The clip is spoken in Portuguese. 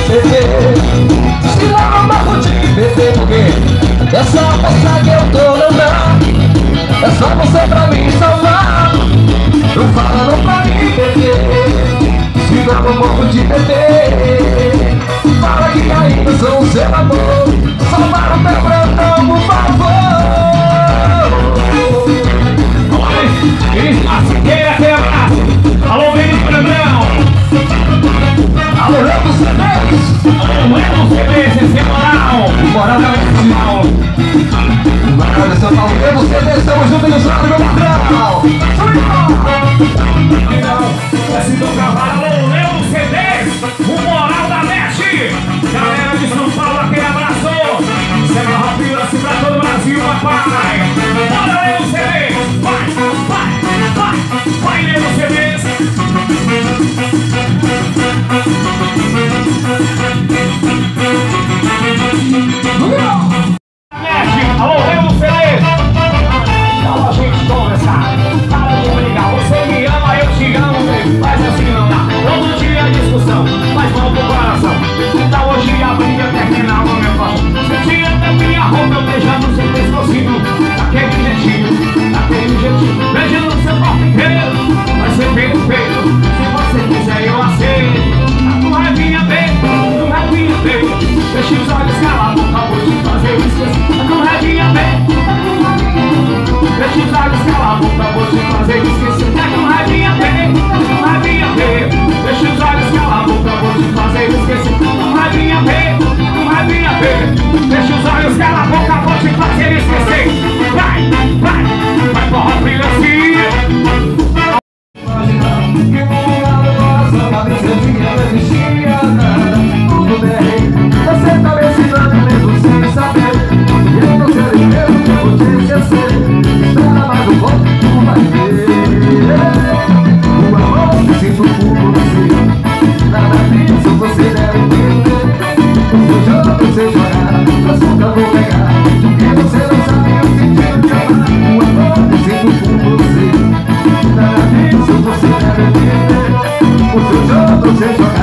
bebê. Se não morro de bebê, porque essa força que eu tô não dá. É só você pra me salvar. Não fala não pra mim, bebê. Se não morro de bebê. Fala que ainda sou o seu amor. Salvar o teu plantão, por favor. Siqueira, aquele abraço. Alô, Vinícius Brandão. Alô, Leandro CDs. Alô, Leandro CDs, esse é moral. Moral da Nacional. Moral de São Paulo, Leandro CDs, estamos juntos no Jornal, meu patrão. Esse do cavalo, alô, Leandro CDs, o moral da Leste. Galera de São Paulo, aquele abraço. Semana rápida, assim pra todo o Brasil, papai. Bora, Leandro CDs. Vai, Leandro CDs. Alô, Leandro CDs. Calma, a gente conversar. Para de brigar, você me ama, eu te amo. Mas assim não dá, todo dia é discussão. Faz mal pro coração. Então hoje a briga terminava, meu pai. Sentia até minha roupa, eu beijando seu pescocinho. Daquele jeitinho, beijando no seu corpo inteiro. Vai ser perfeito, se você quiser eu aceito. Tá com raivinha bem, com raivinha bem. Deixa os olhos calados, acabou de fazer eu esquecer. Tá com raivinha bem, deixa os olhos calados, acabou de fazer eu esquecer. Tá com raivinha bem, com raivinha bem. Deixa os olhos calados, acabou de fazer eu esquecer. Com raivinha bem, com raivinha bem. Deixa os olhos calados, acabou de fazer eu esquecer. Vai porra, brilhancinha. Que no lugar do coração, a brincadeira não existia nada. Tudo bem, você tá me ensinando mesmo sem saber. E eu não sei mesmo que eu vou te esquecer. Espera mais um pouco, tu vai ver. O amor que sinto por você, nada disso você deve entender. O seu jogo, você jogar, eu nunca vou pegar. Porque você não sabe o sentido de amar. O amor que sinto por você, nada disso você deve entender. O seu jogo, você jogar.